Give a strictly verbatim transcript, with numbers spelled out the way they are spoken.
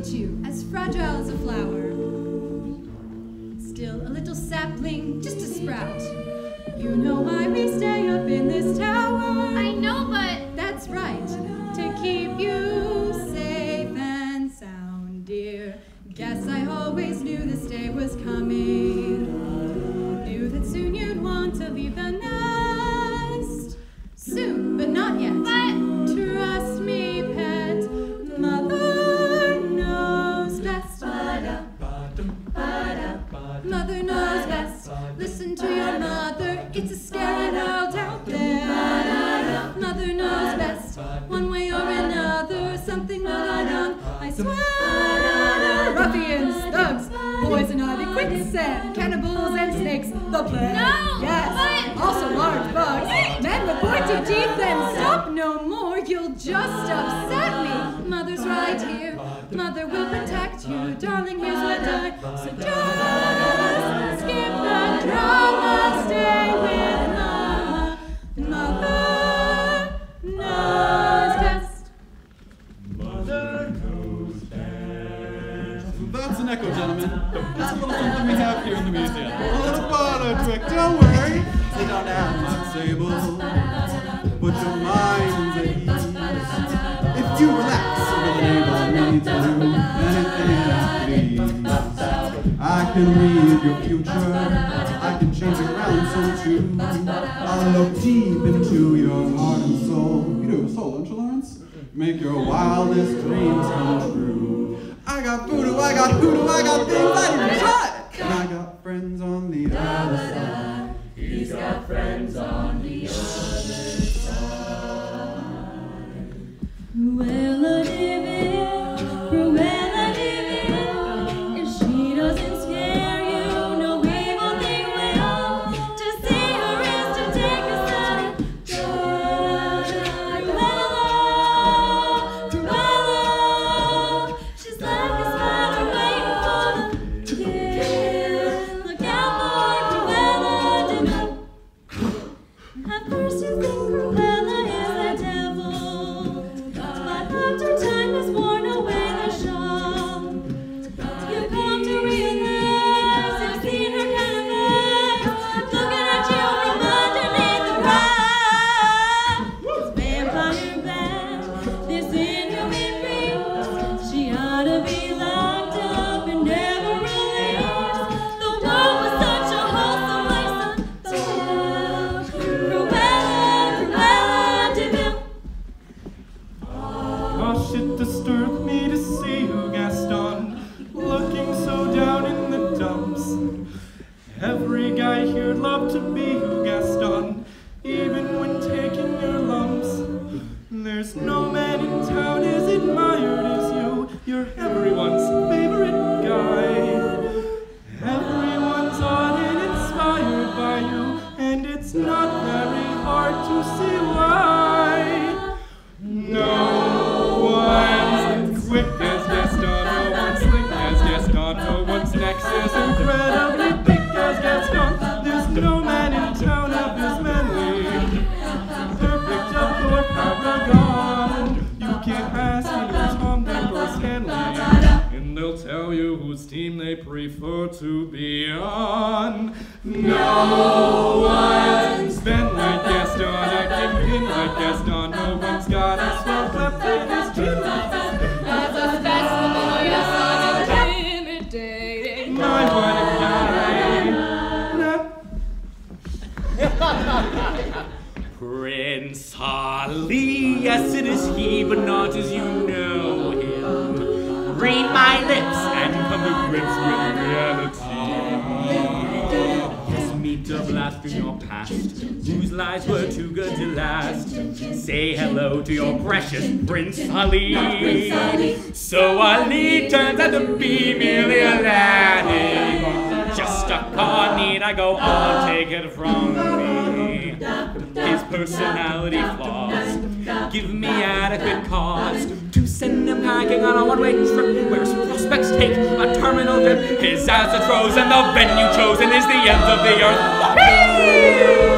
ain't you, as fragile as a flower. Still a little sapling, just a sprout. You know why we stay up in this tower. I know, but... That's right, to keep you safe and sound, dear. Guess I always knew this day was coming. Knew that soon you'd want to leave the nest. Soon, but not yet. But... Trust me, pet. Mother knows best. Mother knows best. Listen to your mother. It's a scary world out there. Mother knows best. One way or another, something will go down. I swear. Ruffians, thugs, poison ivy, quicksand, cannibals and snakes. The plague. No. Yes. But... Also large bugs. Men with pointy teeth. And stop no more. You'll just upset me. Mother's right here. Mother will protect you. Darling, here's what I suggest. Skip the drama. Stay with Mama. Mother knows best. Mother knows best. That's an echo, gentlemen. That's a little something we have here in the museum. A little bottle trick. Don't worry. They don't have much sable. Put your minds at ease. If you relax, you'll enable me to do anything I please. I can read your future. I can change it around so too. I'll look deep into your heart and soul. You do a soul, don't you, Lawrence? Make your wildest dreams come true. I got voodoo, I got hoodoo, I got things I didn't try. And I got friends on the other side. He's got friends on the other side. Cruella de Vil, Cruella de Vil. If she doesn't scare you, no evil thing will. To see her is to take a side. Cruella, Cruella. She's like a spider waiting for the kill. Look out for Cruella de Vil. At first you think Cruella is the devil. After time has worn away the show, you come to realize you've seen her canvas, looking at you from underneath the rug. This vampire bad, this inhuman beast, she ought to be locked up and never released. The world was such a wholesome place until Cruella, Cruella de Vil. Gosh, it disturbed me to see you, Gaston, looking so down in the dumps. Every guy here'd love to be you, Gaston, even when taking your lumps. There's no man in town as admired as you. You're everyone's favorite guy. Everyone's on and inspired by you, and it's not very hard to see why. No one's quick as Gaston, no one's slick as Gaston, no one's next as incredibly thick as Gaston. There's no man in town of his Medley, perfect of your paragon. You can't ask either Tom, Dick, or Stanley, and they'll tell you whose team they prefer to be on. No one's been like Gaston, acting in like Gaston. No one's got a swell cleft in his chin. As a festival, your song is intimidating. My what guy. Prince Ali, yes it is he, but not as you know him. Read my lips and come to grips with reality. Yes, meet a blast from your past, whose lies were too good to last. Say hello to your precious Prince Ali. So Ali turns out to be merely a laddie. Just a car, need I go on, take it from me. His personality flaws give me adequate cause to send him packing on a one-way trip where his prospects take a terminal dip. His ass is frozen, the venue chosen is the end of the earth.